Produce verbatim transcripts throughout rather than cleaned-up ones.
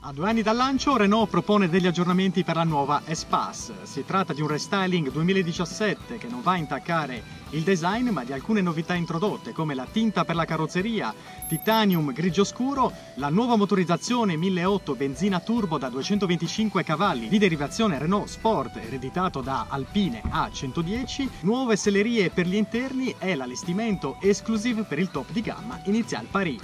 A due anni dal lancio, Renault propone degli aggiornamenti per la nuova Espace. Si tratta di un restyling duemiladiciassette che non va a intaccare il design, ma di alcune novità introdotte, come la tinta per la carrozzeria, titanium grigio scuro, la nuova motorizzazione milleottocento benzina turbo da duecentoventicinque cavalli di derivazione Renault Sport, ereditato da Alpine A centodieci, nuove sellerie per gli interni e l'allestimento exclusive per il top di gamma Initial Paris.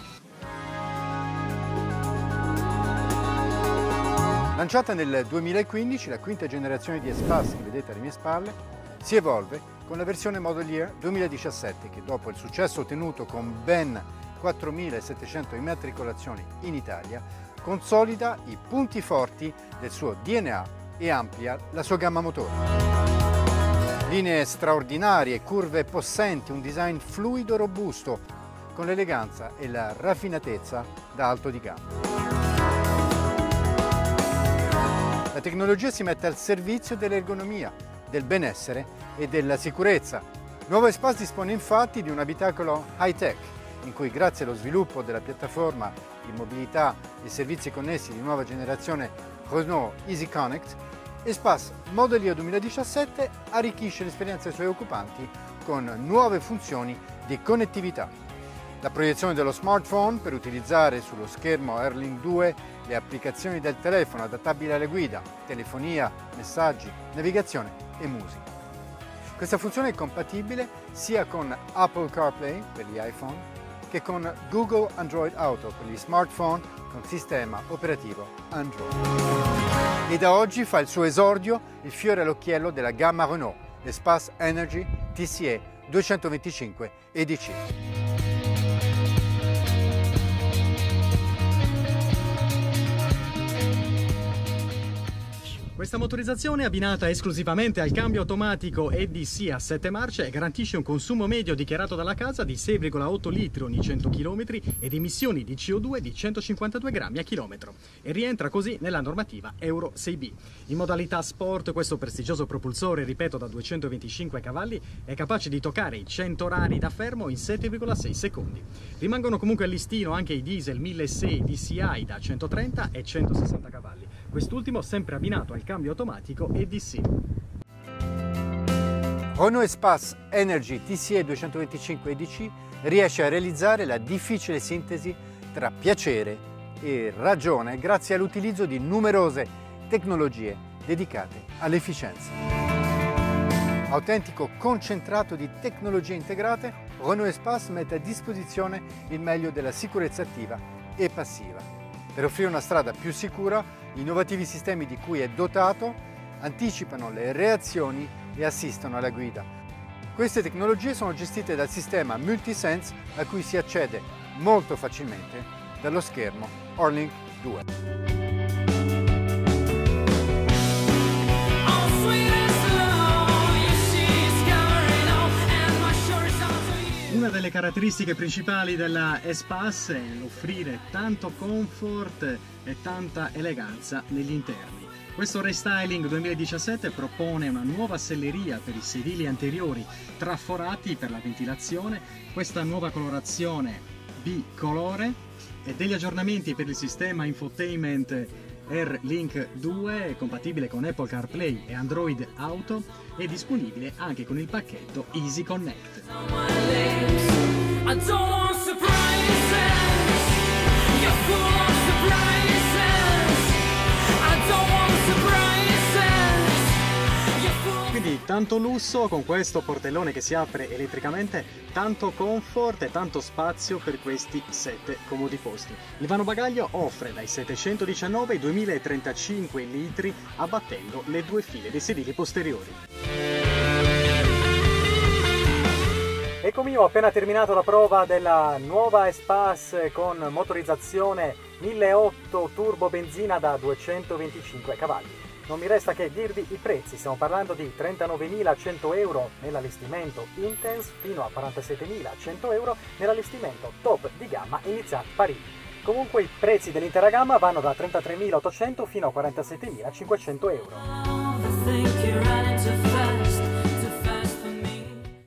Lanciata nel duemilaquindici, la quinta generazione di Espace che vedete alle mie spalle si evolve con la versione Model Year duemiladiciassette che, dopo il successo ottenuto con ben quattromilasettecento immatricolazioni in Italia, consolida i punti forti del suo D N A e amplia la sua gamma motori. Linee straordinarie, curve possenti, un design fluido e robusto con l'eleganza e la raffinatezza da alto di gamma. La tecnologia si mette al servizio dell'ergonomia, del benessere e della sicurezza. Il nuovo Espace dispone infatti di un abitacolo high-tech, in cui, grazie allo sviluppo della piattaforma di mobilità e servizi connessi di nuova generazione Renault Easy Connect, Espace Model Year duemiladiciassette arricchisce l'esperienza dei suoi occupanti con nuove funzioni di connettività. La proiezione dello smartphone per utilizzare sullo schermo Airlink due le applicazioni del telefono adattabili alla guida, telefonia, messaggi, navigazione e musica. Questa funzione è compatibile sia con Apple CarPlay per gli iPhone che con Google Android Auto per gli smartphone con sistema operativo Android. E da oggi fa il suo esordio il fiore all'occhiello della gamma Renault, l'Espace Energy T C E duecentoventicinque E D C. Questa motorizzazione, abbinata esclusivamente al cambio automatico E D C a sette marce, garantisce un consumo medio dichiarato dalla casa di sei virgola otto litri ogni cento chilometri ed emissioni di C O due di centocinquantadue grammi a chilometro, e rientra così nella normativa Euro sei B. In modalità sport, questo prestigioso propulsore, ripeto, da duecentoventicinque cavalli, è capace di toccare i cento radi da fermo in sette virgola sei secondi. Rimangono comunque al listino anche i diesel milleseicento D C I da centotrenta e centosessanta cavalli, quest'ultimo sempre abbinato al cambio automatico E D C. Renault Espace Energy T C E duecentoventicinque E D C riesce a realizzare la difficile sintesi tra piacere e ragione grazie all'utilizzo di numerose tecnologie dedicate all'efficienza. Autentico concentrato di tecnologie integrate, Renault Espace mette a disposizione il meglio della sicurezza attiva e passiva. Per offrire una strada più sicura, gli innovativi sistemi di cui è dotato anticipano le reazioni e assistono alla guida. Queste tecnologie sono gestite dal sistema Multisense a cui si accede molto facilmente dallo schermo Airlink due. Una delle caratteristiche principali della Espace è l'offrire tanto comfort e tanta eleganza negli interni. Questo restyling duemiladiciassette propone una nuova selleria per i sedili anteriori traforati per la ventilazione, questa nuova colorazione bicolore e degli aggiornamenti per il sistema infotainment Airlink due, compatibile con Apple CarPlay e Android Auto, e disponibile anche con il pacchetto Easy Connect. Quindi tanto lusso con questo portellone che si apre elettricamente, tanto comfort e tanto spazio per questi sette comodi posti. Il vano bagaglio offre dai settecentodiciannove ai duemilatrentacinque litri, abbattendo le due file dei sedili posteriori. Eccomi, ho appena terminato la prova della nuova Espace con motorizzazione milleottocento turbo benzina da duecentoventicinque cavalli. Non mi resta che dirvi i prezzi, stiamo parlando di trentanovemilacento euro nell'allestimento Intense fino a quarantasettemilacento euro nell'allestimento top di gamma Initial Paris. Comunque i prezzi dell'intera gamma vanno da trentatremilaottocento fino a quarantasettemilacinquecento euro.